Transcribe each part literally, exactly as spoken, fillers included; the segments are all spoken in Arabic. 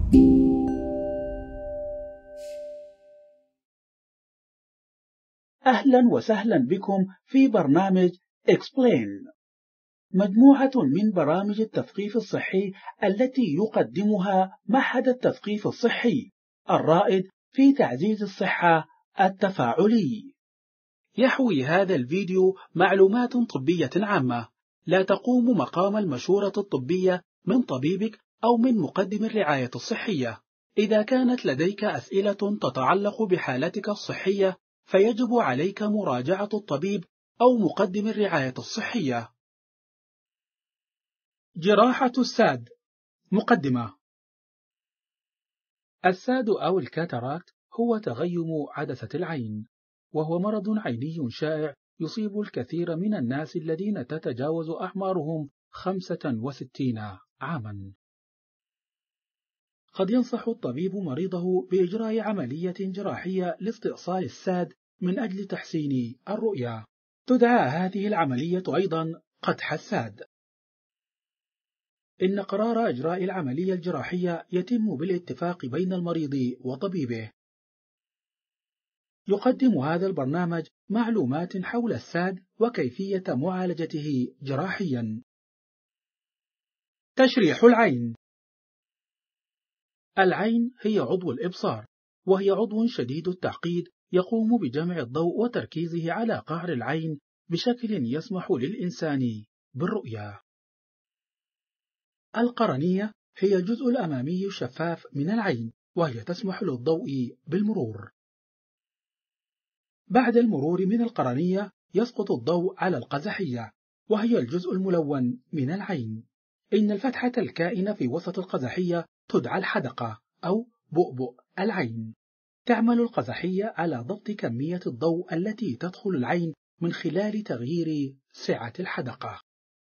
أهلا وسهلا بكم في برنامج Explain، مجموعة من برامج التثقيف الصحي التي يقدمها معهد التثقيف الصحي الرائد في تعزيز الصحة التفاعلي. يحوي هذا الفيديو معلومات طبية عامة لا تقوم مقام المشورة الطبية من طبيبك أو من مقدم الرعاية الصحية. إذا كانت لديك أسئلة تتعلق بحالتك الصحية فيجب عليك مراجعة الطبيب أو مقدم الرعاية الصحية. جراحة الساد. مقدمة. الساد أو الكاتاراكت هو تغيم عدسة العين، وهو مرض عيني شائع يصيب الكثير من الناس الذين تتجاوز أعمارهم خمسة وستين عاما. قد ينصح الطبيب مريضه بإجراء عملية جراحية لاستئصال الساد من أجل تحسين الرؤية. تدعى هذه العملية أيضا قدح الساد. إن قرار إجراء العملية الجراحية يتم بالاتفاق بين المريض وطبيبه. يقدم هذا البرنامج معلومات حول الساد وكيفية معالجته جراحيا. تشريح العين. العين هي عضو الإبصار، وهي عضو شديد التعقيد يقوم بجمع الضوء وتركيزه على قعر العين بشكل يسمح للإنسان بالرؤية. القرنية هي الجزء الأمامي الشفاف من العين، وهي تسمح للضوء بالمرور. بعد المرور من القرنية يسقط الضوء على القزحية، وهي الجزء الملون من العين. إن الفتحة الكائنة في وسط القزحية تدعى الحدقة أو بؤبؤ العين. تعمل القزحية على ضبط كمية الضوء التي تدخل العين من خلال تغيير سعة الحدقة.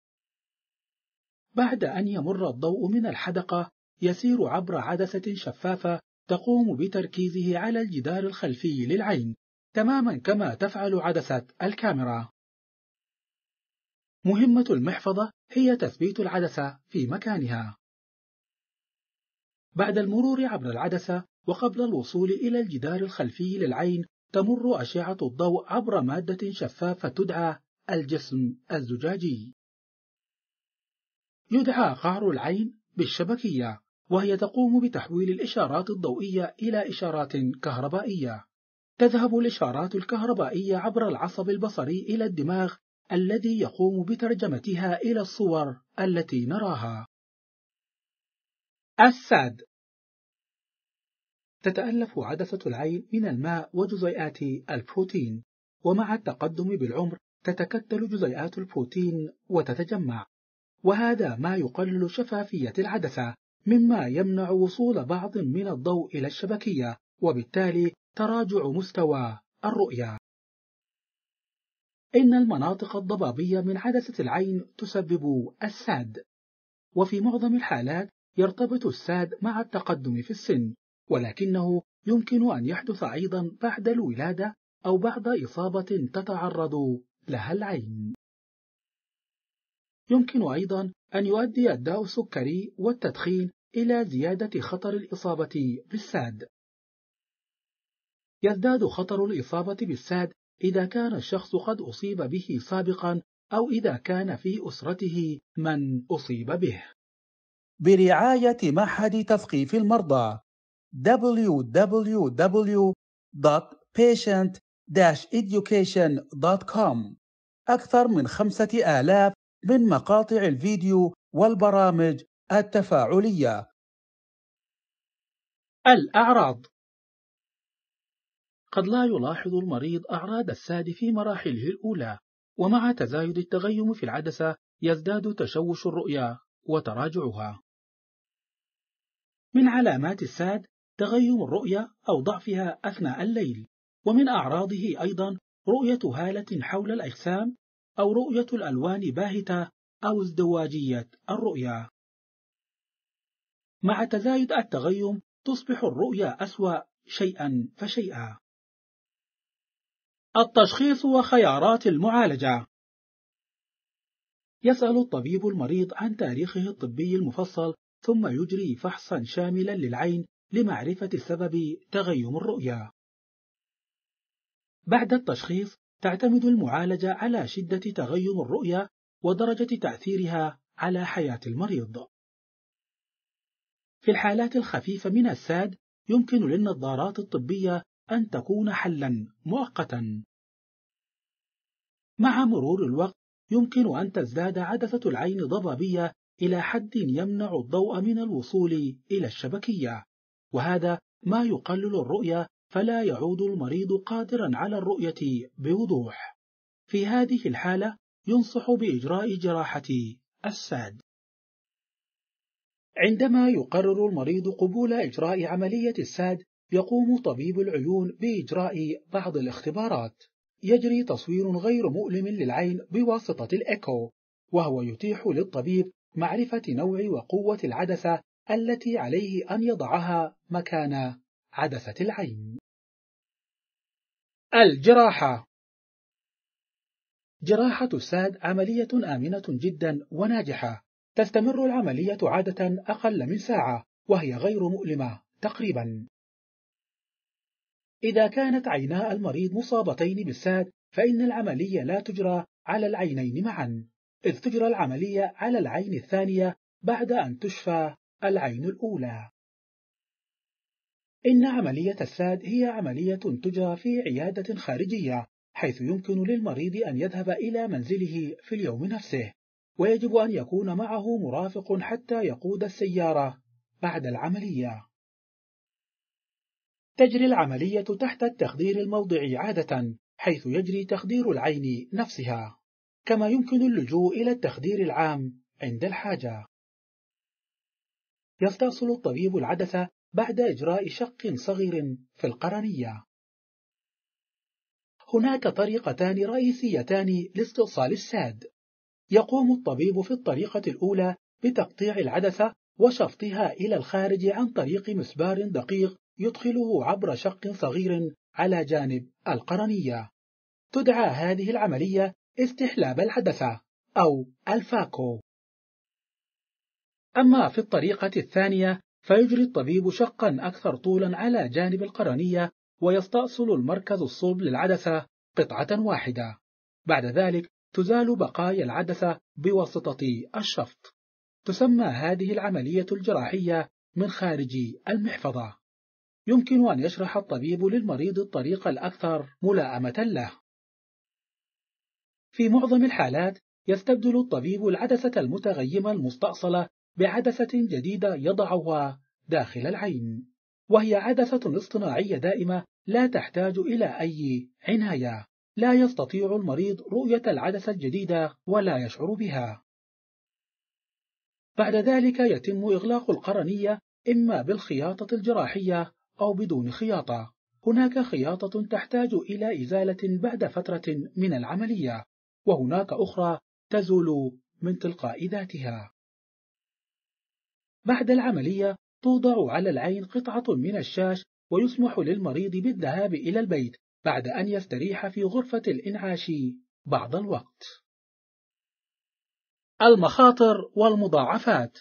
بعد أن يمر الضوء من الحدقة يسير عبر عدسة شفافة تقوم بتركيزه على الجدار الخلفي للعين، تماما كما تفعل عدسة الكاميرا. مهمة المحفظة هي تثبيت العدسة في مكانها. بعد المرور عبر العدسة وقبل الوصول إلى الجدار الخلفي للعين تمر أشعة الضوء عبر مادة شفافة تدعى الجسم الزجاجي. يدعى قعر العين بالشبكية، وهي تقوم بتحويل الإشارات الضوئية إلى إشارات كهربائية. تذهب الإشارات الكهربائية عبر العصب البصري إلى الدماغ الذي يقوم بترجمتها إلى الصور التي نراها. الساد. تتألف عدسة العين من الماء وجزيئات البروتين، ومع التقدم بالعمر تتكتل جزيئات البروتين وتتجمع، وهذا ما يقلل شفافية العدسة، مما يمنع وصول بعض من الضوء إلى الشبكية، وبالتالي تراجع مستوى الرؤية. إن المناطق الضبابية من عدسة العين تسبب الساد، وفي معظم الحالات يرتبط الساد مع التقدم في السن، ولكنه يمكن أن يحدث أيضا بعد الولادة أو بعد إصابة تتعرض لها العين. يمكن أيضا أن يؤدي الداء السكري والتدخين إلى زيادة خطر الإصابة بالساد. يزداد خطر الإصابة بالساد إذا كان الشخص قد أصيب به سابقا أو إذا كان في أسرته من أصيب به. برعاية معهد تثقيف المرضى دبليو دبليو دبليو دوت بيشنت داش إديوكيشن دوت كوم. أكثر من خمسة آلاف من مقاطع الفيديو والبرامج التفاعلية. الأعراض. قد لا يلاحظ المريض أعراض الساد في مراحله الأولى، ومع تزايد التغيم في العدسة يزداد تشوش الرؤية وتراجعها. من علامات الساد تغيم الرؤية أو ضعفها أثناء الليل، ومن أعراضه أيضا رؤية هالة حول الأجسام أو رؤية الألوان باهتة أو ازدواجية الرؤية. مع تزايد التغيم تصبح الرؤية أسوأ شيئا فشيئا. التشخيص وخيارات المعالجة. يسأل الطبيب المريض عن تاريخه الطبي المفصل ثم يجري فحصا شاملا للعين لمعرفة سبب تغيم الرؤية. بعد التشخيص تعتمد المعالجة على شدة تغيم الرؤية ودرجة تأثيرها على حياة المريض. في الحالات الخفيفة من الساد يمكن للنظارات الطبية أن تكون حلا مؤقتا. مع مرور الوقت يمكن أن تزداد عدسة العين ضبابية إلى حد يمنع الضوء من الوصول إلى الشبكية، وهذا ما يقلل الرؤية فلا يعود المريض قادرا على الرؤية بوضوح. في هذه الحالة ينصح بإجراء جراحة الساد. عندما يقرر المريض قبول إجراء عملية الساد يقوم طبيب العيون بإجراء بعض الاختبارات. يجري تصوير غير مؤلم للعين بواسطة الإيكو، وهو يتيح للطبيب معرفة نوع وقوة العدسة التي عليه أن يضعها مكان عدسة العين. الجراحة. جراحة الساد عملية آمنة جدا وناجحة. تستمر العملية عادة أقل من ساعة، وهي غير مؤلمة تقريبا. إذا كانت عينا المريض مصابتين بالساد فإن العملية لا تجرى على العينين معا، إذ تجرى العملية على العين الثانية بعد أن تشفى العين الأولى. إن عملية الساد هي عملية تجرى في عيادة خارجية، حيث يمكن للمريض أن يذهب إلى منزله في اليوم نفسه، ويجب أن يكون معه مرافق حتى يقود السيارة بعد العملية. تجري العملية تحت التخدير الموضعي عادة، حيث يجري تخدير العين نفسها، كما يمكن اللجوء إلى التخدير العام عند الحاجة. يستأصل الطبيب العدسة بعد إجراء شق صغير في القرنية. هناك طريقتان رئيسيتان لاستئصال الساد. يقوم الطبيب في الطريقة الأولى بتقطيع العدسة وشفطها إلى الخارج عن طريق مسبار دقيق يدخله عبر شق صغير على جانب القرنية. تدعى هذه العملية استحلاب العدسة أو الفاكو. أما في الطريقة الثانية فيجري الطبيب شقا أكثر طولا على جانب القرنية ويستأصل المركز الصلب للعدسة قطعة واحدة. بعد ذلك تزال بقايا العدسة بواسطة الشفط. تسمى هذه العملية الجراحية من خارج المحفظة. يمكن أن يشرح الطبيب للمريض الطريقة الأكثر ملائمة له. في معظم الحالات يستبدل الطبيب العدسة المتغيمة المستأصلة بعدسة جديدة يضعها داخل العين، وهي عدسة اصطناعية دائمة لا تحتاج إلى أي عناية. لا يستطيع المريض رؤية العدسة الجديدة ولا يشعر بها. بعد ذلك يتم إغلاق القرنية إما بالخياطة الجراحية أو بدون خياطة. هناك خياطة تحتاج إلى إزالة بعد فترة من العملية، وهناك أخرى تزول من تلقاء ذاتها. بعد العملية توضع على العين قطعة من الشاش ويسمح للمريض بالذهاب إلى البيت بعد أن يستريح في غرفة الإنعاش بعض الوقت. المخاطر والمضاعفات.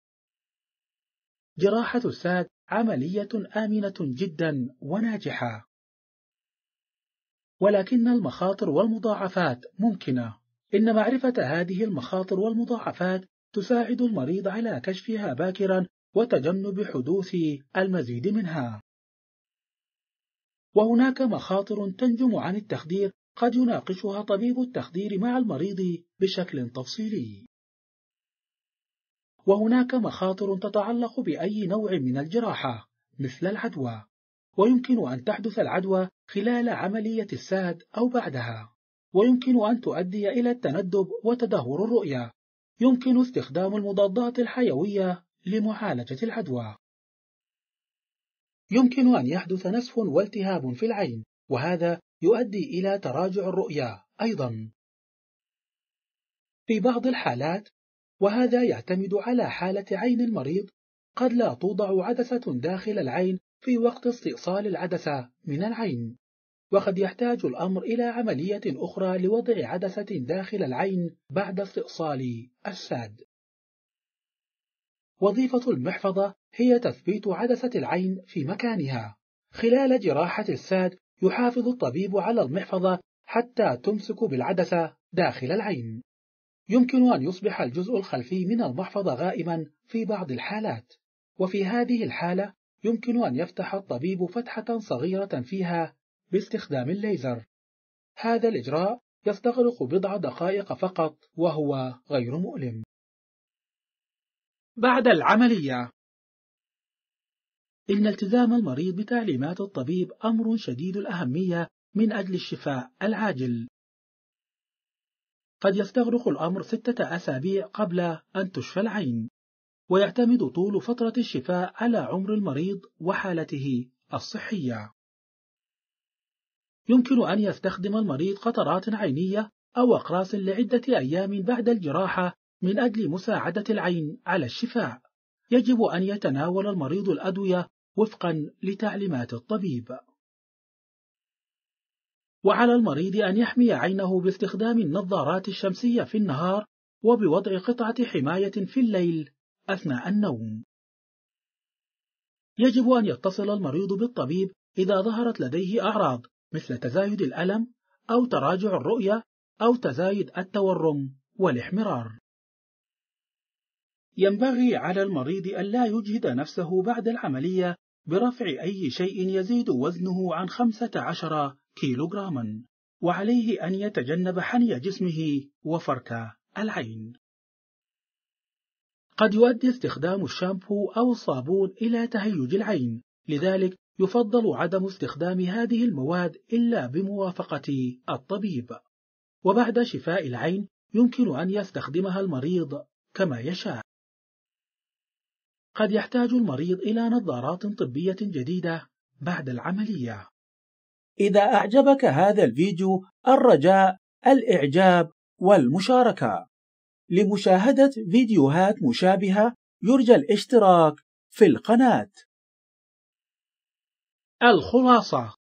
جراحة الساد عملية آمنة جدا وناجحة، ولكن المخاطر والمضاعفات ممكنة. إن معرفة هذه المخاطر والمضاعفات تساعد المريض على كشفها باكرا وتجنب حدوث المزيد منها. وهناك مخاطر تنجم عن التخدير قد يناقشها طبيب التخدير مع المريض بشكل تفصيلي. وهناك مخاطر تتعلق بأي نوع من الجراحة مثل العدوى، ويمكن أن تحدث العدوى خلال عملية الساد أو بعدها، ويمكن أن تؤدي إلى التندب وتدهور الرؤية. يمكن استخدام المضادات الحيوية لمعالجة العدوى. يمكن أن يحدث نسف والتهاب في العين، وهذا يؤدي إلى تراجع الرؤية أيضا في بعض الحالات، وهذا يعتمد على حالة عين المريض. قد لا توضع عدسة داخل العين في وقت استئصال العدسة من العين، وقد يحتاج الأمر إلى عملية أخرى لوضع عدسة داخل العين بعد استئصال الساد. وظيفة المحفظة هي تثبيت عدسة العين في مكانها. خلال جراحة الساد يحافظ الطبيب على المحفظة حتى تمسك بالعدسة داخل العين. يمكن أن يصبح الجزء الخلفي من المحفظة غائما في بعض الحالات، وفي هذه الحالة يمكن أن يفتح الطبيب فتحة صغيرة فيها باستخدام الليزر. هذا الإجراء يستغرق بضع دقائق فقط وهو غير مؤلم. بعد العملية، إن التزام المريض بتعليمات الطبيب أمر شديد الأهمية من أجل الشفاء العاجل. قد يستغرق الأمر ستة أسابيع قبل أن تشفى العين، ويعتمد طول فترة الشفاء على عمر المريض وحالته الصحية. يمكن أن يستخدم المريض قطرات عينية أو أقراص لعدة أيام بعد الجراحة من أجل مساعدة العين على الشفاء. يجب أن يتناول المريض الأدوية وفقا لتعليمات الطبيب. وعلى المريض أن يحمي عينه باستخدام النظارات الشمسية في النهار وبوضع قطعة حماية في الليل أثناء النوم. يجب أن يتصل المريض بالطبيب إذا ظهرت لديه أعراض مثل تزايد الألم أو تراجع الرؤية أو تزايد التورم والاحمرار. ينبغي على المريض أن لا يجهد نفسه بعد العملية برفع أي شيء يزيد وزنه عن خمسة عشر كيلوغراما، وعليه أن يتجنب حني جسمه وفرك العين. قد يؤدي استخدام الشامبو أو الصابون إلى تهيج العين، لذلك يفضل عدم استخدام هذه المواد إلا بموافقة الطبيب. وبعد شفاء العين يمكن أن يستخدمها المريض كما يشاء. قد يحتاج المريض إلى نظارات طبية جديدة بعد العملية. إذا أعجبك هذا الفيديو الرجاء الإعجاب والمشاركة. لمشاهدة فيديوهات مشابهة يرجى الاشتراك في القناة. الخلاصة: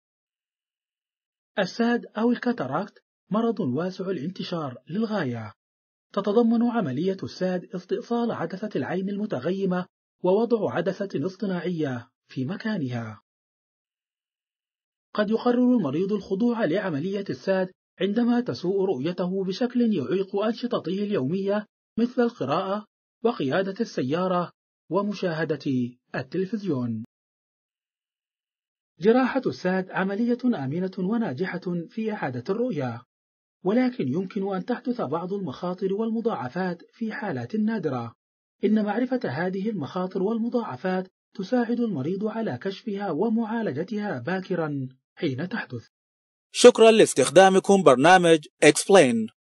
الساد أو الكاتاراكت مرض واسع الانتشار للغاية. تتضمن عملية الساد استئصال عدسة العين المتغيمة ووضع عدسة اصطناعية في مكانها. قد يقرر المريض الخضوع لعملية الساد عندما تسوء رؤيته بشكل يعيق أنشطته اليومية مثل القراءة وقيادة السيارة ومشاهدة التلفزيون. جراحة الساد عملية آمنة وناجحة في إعادة الرؤية، ولكن يمكن أن تحدث بعض المخاطر والمضاعفات في حالات نادرة. إن معرفة هذه المخاطر والمضاعفات تساعد المريض على كشفها ومعالجتها باكرا حين تحدث. شكرا لاستخدامكم برنامج Explain.